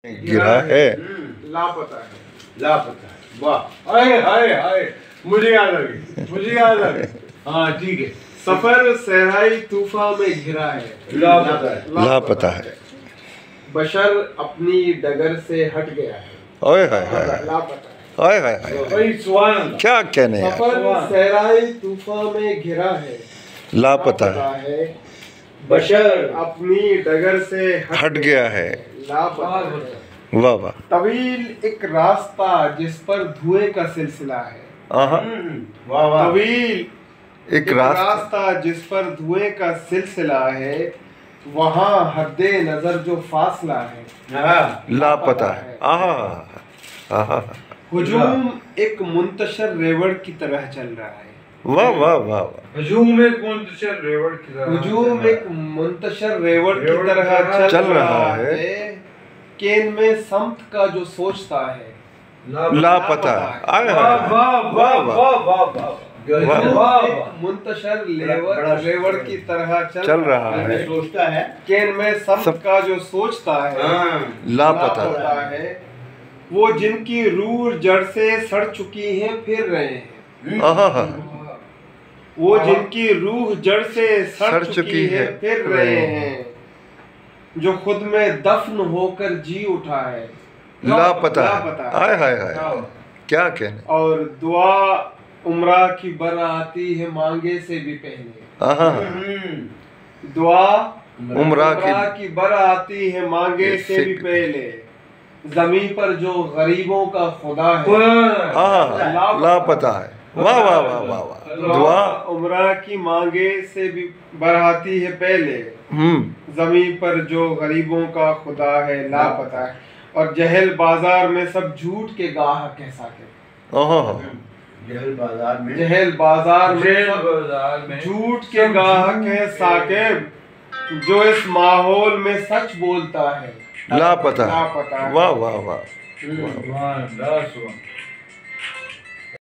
गिरा है, लापता है। लापता है, वाह, हाय हाय हाय, मुझे याद आ गई। हाँ ठीक है। सफर सहराई तूफा में घिरा है, लापता है। लापता है। बशर अपनी डगर से हट गया है, ओए हाय हाय, लापता है। ओए हाय हाय, भाई सुभान अल्लाह। क्या कहने यार, सफर सहराई तूफा में घिरा है, लापता है, बशर अपनी डगर से हट गया है, लापता है। वाह वाह, तवील एक रास्ता जिस पर धुएं का सिलसिला है, आहा, वाह वाह। तवील एक रास्ता, रास्ता जिस पर धुएं का सिलसिला है, वहाँ हद्दे नजर जो फासला है, हाँ, लापता है, आहा आहा, हुजूम एक मुंतशर रेवड़ की तरह चल रहा है, वाह वाह वाह वाह, हजूम एक मुंतशर रेवड़ की तरह। हुजूम एक मुंतशर रेवड़ की तरह चल रहा है, केन में समत का जो सोचता है, लापता है, आय वाह हाय, वाह वाह वाह वाह वाह। एक मुंतशर रेवड़ की तरह चल रहा है, सोचता है, केन में समत का जो सोचता है, लापता लापता है। वो जिनकी रूह जड़ से सड़ चुकी है फिर रहे हैं, आहा, वो जिनकी रूह जड़ से सड़ चुकी है फिर रहे हैं, जो खुद में दफन होकर जी उठा है, लापता है, आय हाय हाय, क्या कहने, और दुआ उम्रा की बर आती है मांगे से भी पहले, आहा, दुआ उम्रा की बर आती है मांगे से भी पहले, जमीन पर जो गरीबों का खुदा है, आहा, लापता है, वाह वाह वाह वाह वाह, दुआ उम्रा की मांगे से भी बढ़ाती है पहले, जमीन पर जो गरीबों का खुदा है, लापता है। और जहल बाजार में सब झूठ के गाहक है साकिब, आहा, जहल बाजार में, जहल बाजार बाजार में झूठ के गाहक है साकिब, जो इस माहौल में सच बोलता है, लापता है, लापता है। वाह वाह वाह, सुभान अल्लाह, सुभान।